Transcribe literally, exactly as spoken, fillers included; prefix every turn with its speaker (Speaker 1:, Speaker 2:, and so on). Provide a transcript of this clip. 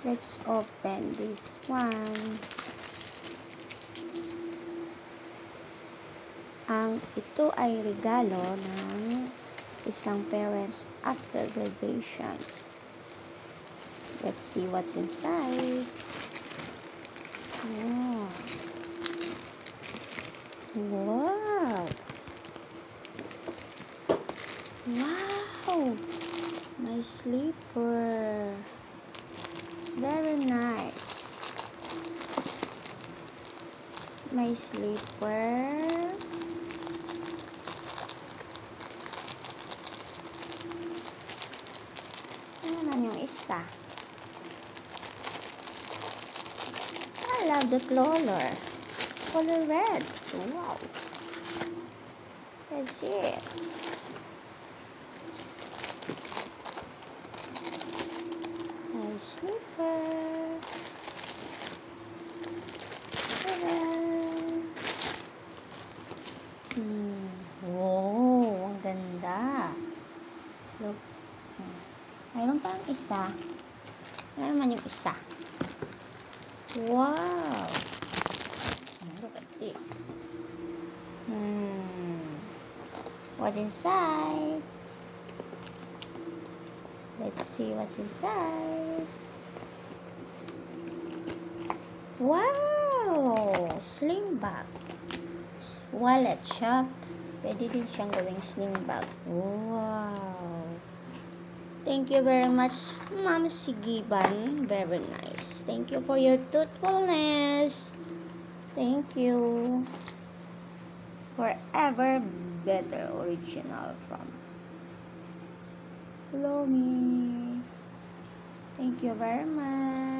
Speaker 1: Let's open this one. Ang ito ay regalo ng isang parents after graduation. Let's see what's inside. Oh. Wow! Wow! My slipper. Very nice. My slipper. Ano naman yung isa? I love the color. Color red. Wow. That's it. My slipper. Ta-da! Hmm. Wow, ang ganda. Look. Mayroon pa ang isa. Ano naman yung isa? Wow! Look at this. Hmm. What's inside? Let's see what's inside. Wow! Sling bag. Wallet shop. Pwede din siyang gawing sling bag. Wow! Thank you very much, Ma'am Sigiban. Very nice. Thank you for your thoughtfulness. Thank you. Forever better original from Lomi. Thank you very much.